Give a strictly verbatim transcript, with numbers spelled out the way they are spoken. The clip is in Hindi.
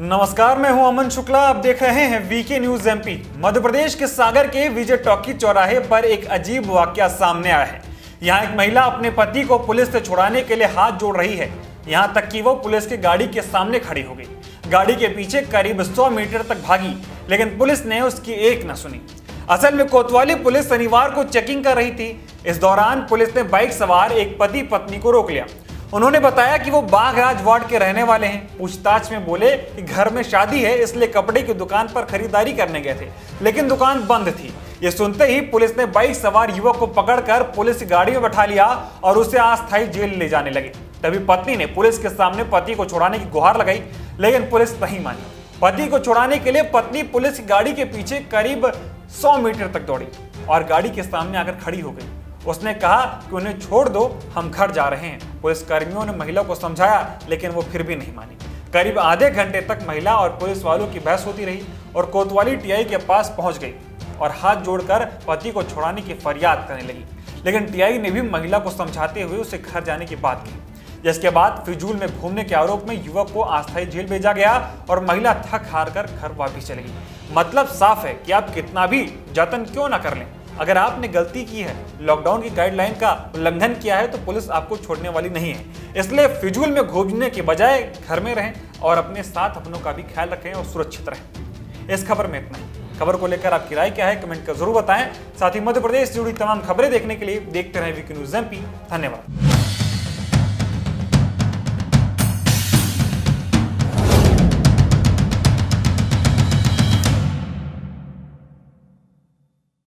नमस्कार, मैं हूं अमन शुक्ला। आप देख रहे हैं VK news MP. Madhya Pradesh के सागर के विजय टॉकी चौराहे पर एक अजीब वाकया सामने आया है। यहां एक महिला अपने पति को पुलिस से छुड़ाने के लिए हाथ जोड़ रही है। यहां तक कि वो पुलिस की गाड़ी के सामने खड़ी हो गई। गाड़ी के पीछे करीब सौ मीटर तक भागी, लेकिन पुलिस ने उसकी एक न सुनी। असल में कोतवाली पुलिस शनिवार को चेकिंग कर रही थी। इस दौरान पुलिस ने बाइक सवार एक पति पत्नी को रोक लिया। उन्होंने बताया कि वो बागराज वार्ड के रहने वाले हैं। पूछताछ में बोले कि घर में शादी है, इसलिए कपड़े की दुकान पर खरीदारी करने गए थे, लेकिन दुकान बंद थी। ये सुनते ही पुलिस ने बाइक सवार युवक को पकड़कर पुलिस गाड़ी में बैठा लिया और उसे अस्थायी जेल ले जाने लगे। तभी पत्नी ने पुलिस के सामने पति को छुड़ाने की गुहार लगाई, लेकिन पुलिस नहीं मानी। पति को छुड़ाने के लिए पत्नी पुलिस गाड़ी के पीछे करीब सौ मीटर तक दौड़ी और गाड़ी के सामने आकर खड़ी हो गई। उसने कहा कि उन्हें छोड़ दो, हम घर जा रहे हैं। पुलिस कर्मियों ने महिला को समझाया, लेकिन वो फिर भी नहीं मानी। करीब आधे घंटे तक महिला और पुलिस वालों की बहस होती रही और कोतवाली टीआई के पास पहुंच गई और हाथ जोड़कर पति को छुड़ाने की फरियाद करने लगी। लेकिन टीआई ने भी महिला को समझाते हुए उसे घर जाने की बात की, जिसके बाद फिजूल में घूमने के आरोप में युवक को अस्थायी जेल भेजा गया और महिला थक हार कर घर वापस चली गई। मतलब साफ है कि आप कितना भी जतन क्यों ना कर लें, अगर आपने गलती की है, लॉकडाउन की गाइडलाइन का उल्लंघन किया है, तो पुलिस आपको छोड़ने वाली नहीं है। इसलिए फिजूल में घूमने के बजाय घर में रहें और अपने साथ अपनों का भी ख्याल रखें और सुरक्षित रहें। इस खबर में इतना ही। खबर को लेकर आपकी राय क्या है, कमेंट कर जरूर बताएं। साथ ही मध्य प्रदेश से जुड़ी तमाम खबरें देखने के लिए देखते रहें वीके न्यूज एमपी। धन्यवाद।